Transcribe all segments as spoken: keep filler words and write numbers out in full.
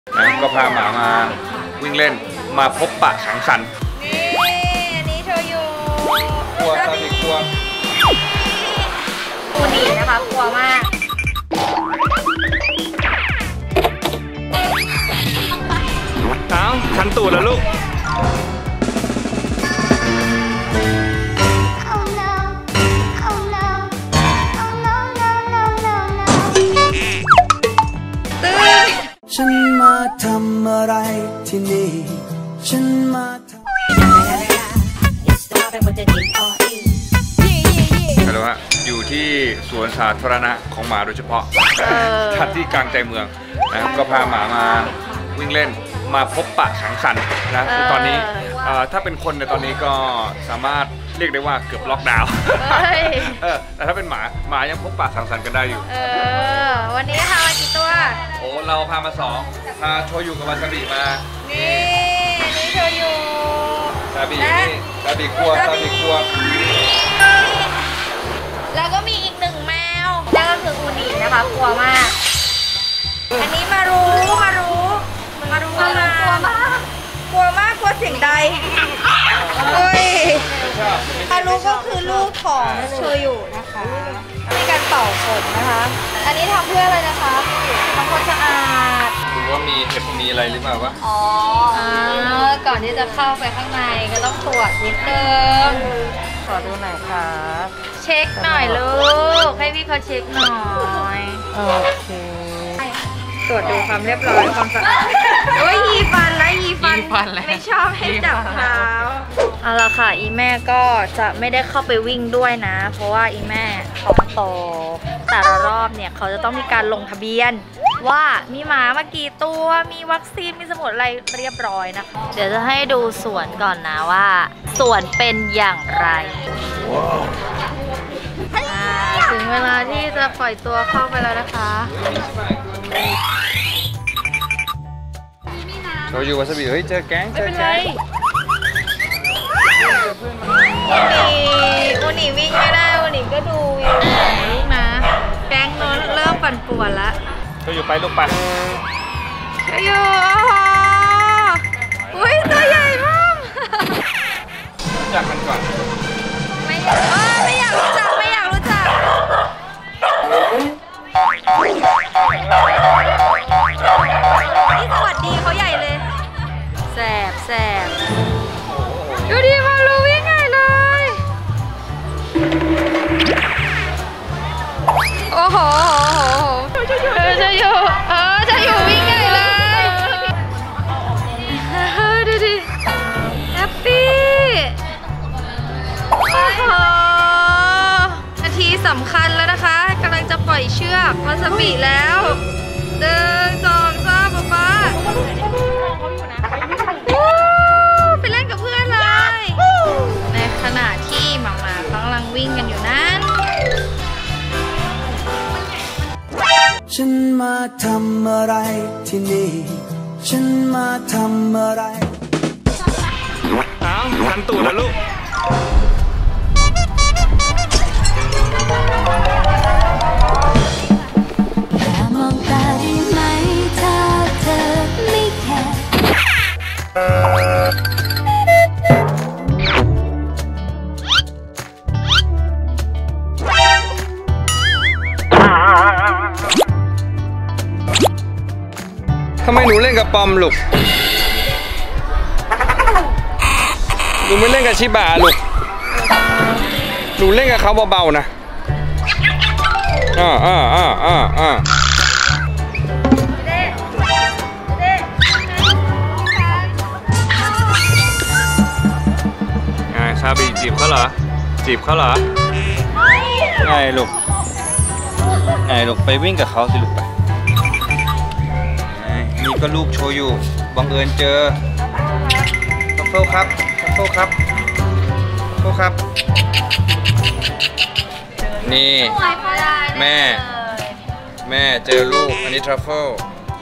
นะก็พาหมามาวิ่งเล่นมาพบปะสังสรรค์นี่นี่โชยุกลัวตาบีกลัวอูนี่นะคะกลัวมากเท้าคันตูดแล้วลูกฉันมาทำอะไรที่นี่ฉันมาทำฮัลโหลฮะอยู่ที่สวนสาธารณะของหมาโดยเฉพาะสถานที่กลางใจเมืองนะก็พาหมามาวิ่งเล่นมาพบปะสังสรรค์นะคือตอนนี้ถ้าเป็นคนในตอนนี้ก็สามารถเรียกได้ว่าเกือบล็อกดาวน์แต่ถ้าเป็นหมาหมายังพบปะสังสรรค์กันได้อยู่เออวันนี้พามากี่ตัวโอ้เราพามาสองพาโชยุกับวาซาบิมานี่นี่โชยุซาบินี่ซาบิกลัวซาบิกลัวแล้วก็มีอีกหนึ่งแมวนั่นก็คืออูนินะคะกลัวมากอันนี้มารู้มารู้มารู้มากลัวมากกลัวมากกลัวเสียงใดเฮ้ยมารู้ก็คือลูกของโชยุนะคะมีการเป่าขนนะคะอันนี้ทำเพื่ออะไรนะคะทำความสะอาดดูว่ามีเห็บมีอะไรหรือเปล่าวะอ๋อก่อนที่จะเข้าไปข้างในก็ต้องตรวจนิดนึงขอดูหน่อยค่ะเช็คหน่อยลูกให้พี่เขาเช็คหน่อยโอเคตรวจดูความเรียบร้อยความสะอาดโอ้ยยีฟันแล้วยีฟันไม่ชอบให้จับเท้าเอาละค่ะอีแม่ก็จะไม่ได้เข้าไปวิ่งด้วยนะเพราะว่าอีแม่ท้องโตแต่ละรอบเนี่ยเขาจะต้องมีการลงทะเบียนว่ามีหมามากี่ตัวมีวัคซีนมีสมุดอะไรเรียบร้อยนะคะเดี๋ยวจะให้ดูสวนก่อนนะว่าสวนเป็นอย่างไรถึงเวลาที่จะปล่อยตัวเข้าไปแล้วนะคะโชยุวาซาบิเฮ้ยเจอแก๊งเจอแก๊งอูนิวิ่งไม่ได้อูนิก็ดูอยู่ลูกนะแก๊งโน้นเริ่มปั่นป่วนแล้วโชยุไปลูกไปโชยุอุ้ยตัวใหญ่มากรู้จักกันก่อนไม่อยากไม่อยากรู้จักไม่อยากรู้จักนี่สวัสดีเขาใหญ่เลยแสบแสบดูดีมาลูวิ่งไงเลยโอ้โหเออจะอยู่เออจะอยู่วิ่งไงเลยดูดิแฮปปี้โอ้โหนาทีสำคัญแล้วนะคะกำลังจะปล่อยเชือกวาซาบิแล้วหนึ่งสองสามป๊าป๊าไปเล่นกับเพื่อนเลยในขณะที่หมาหมาเขากำลังวิ่งกันอยู่นั้นฉันมาทำอะไรที่นี่ฉันมาทำอะไรเท้าคันตูดแล้วลูกทำไมหนูเล่นกับปอมลูกหนูไม่เล่นกับชิบะลูกหนูเล่นกับเขาเบาๆนะอ่าอ่าอ่าอ่าอ่าไงซาบิจีบเขาเหรอจีบเขาเหรอไงลูกไงลูกไปวิ่งกับเขาสิลูกไปนี่ก็ลูกโชยุบังเอิญเจอทัฟเฟิลครับทัฟเฟิลครับทัฟเฟิลครับนี่แม่แม่เจอลูกอันนี้ทรัฟเฟิล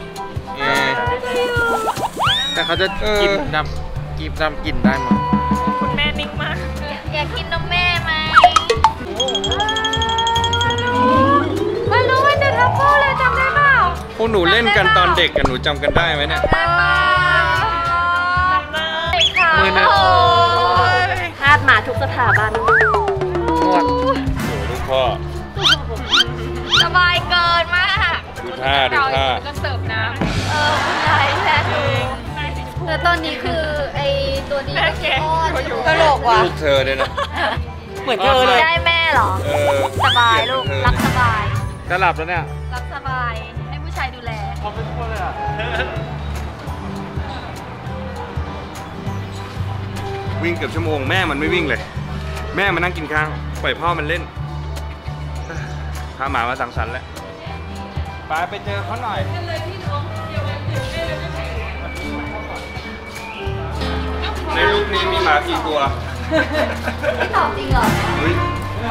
แต่เขาจะกินดำกินดำกินได้มั้ยคุณแม่นิ่งมากอยากกินนมแม่ไหมมารู้ว่าจะทรัฟเฟิลเลยจำได้เปล่าพวกหนูเล่นกันตอนเด็กกันหนูจำกันได้ไหมเนี่ย มือหนึ่งคาดมาทุกสถาบันโอ้ลูกพ่อสบายเกินมากดูท่าดูท่าก็เสิร์ฟน้ำเออคุณนายแท้แต่ตอนนี้คือไอตัวนี้ก็คลอดกระโหลกว่ะลูกเธอด้วยนะเหมือนเธอเลยได้แม่เหรอเออสบายลูกเธอรักสบายจะหลับแล้วเนี่ยรักสบาย ให้ผู้ชายดูแลเขาเป็นคนเลยอ่ะวิ่งเกือบชั่วโมงแม่มันไม่วิ่งเลย แม่มานั่งกินข้าวปล่อยพ่อมันเล่นพาหมามาสังสรรค์แล้วไปไปเจอเขาหน่อยในลูกนี้มีหมากี่ตัวไม่ตอบจริงเหรอเฮ้ย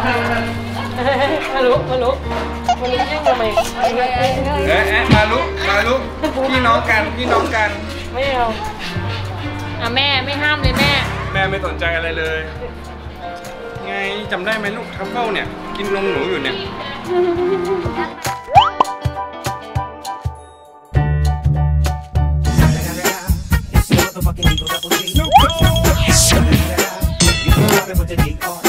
มาลุกมาลุกมาลุกยิ่งทำไมเอ๊ะเอ๊ะมาลุกมาลุกพี่น้องกันพี่น้องกันไม่เอาอ่ะแม่ไม่ห้ามเลยแม่แม่ไม่สนใจอะไรเลย ไงจำได้ไหมลูกทัฟเฟิลเนี่ย กินนมหนูอยู่เนี่ย It's the motherfucking Eagle Double G. You can rap it with the D R.